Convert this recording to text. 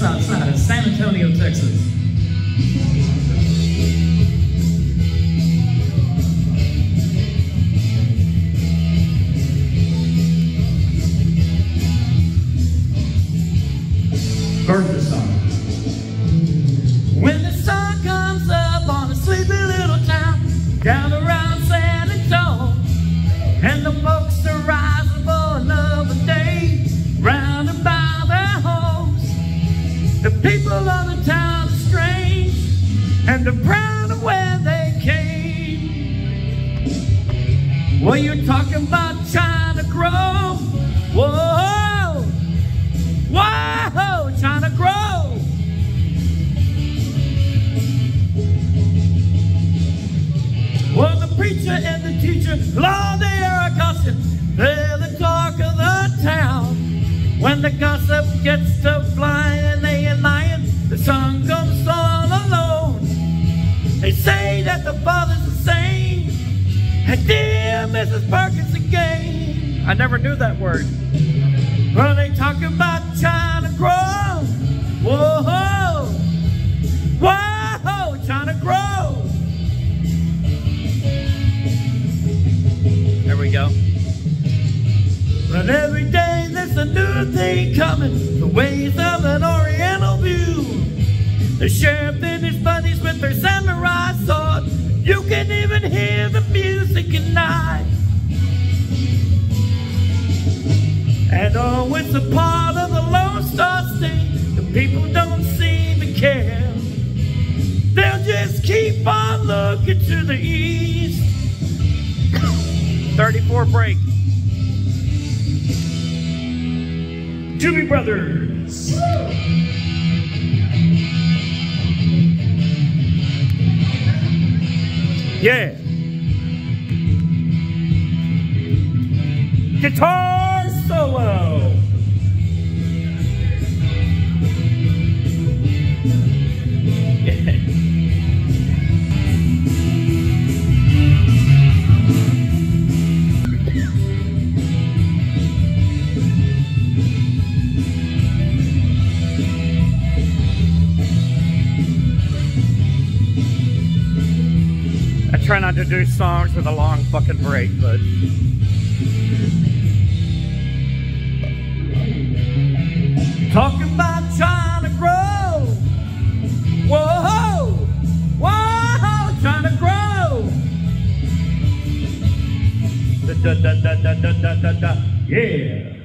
outside of San Antonio, Texas. Birthday song. When the sun comes up on a sleepy little town down around San Antonio, and the folks are rising for another day round about their homes, the people of the town are strange and they're proud of where they came. Well, you're talking about China Grove. Whoa, whoa, China Grove. Well, the preacher and the teacher, Lord, they are a gossip. They're the talk of the town. When the gossip gets to flying and they are lying, the son comes all alone. They say that the father's the same, and dear Mrs. Perkins again. I never knew that word. Well, they talk about China Grove. Whoa, whoa, China Grove. There we go. But every day there's a new thing coming, the ways of an oriental view. The sheriff and his buddies with their samurai sword, you can even hear the music at night. And oh, it's a part of the Lone Star State, the people don't seem to care. They'll just keep on looking to the east. 34 break. Doobie Brothers. Yeah. Guitar solo. I try not to do songs with a long fucking break, but talk about China Grove. Whoa, whoa, China Grove. Da da da da da da da da. Yeah.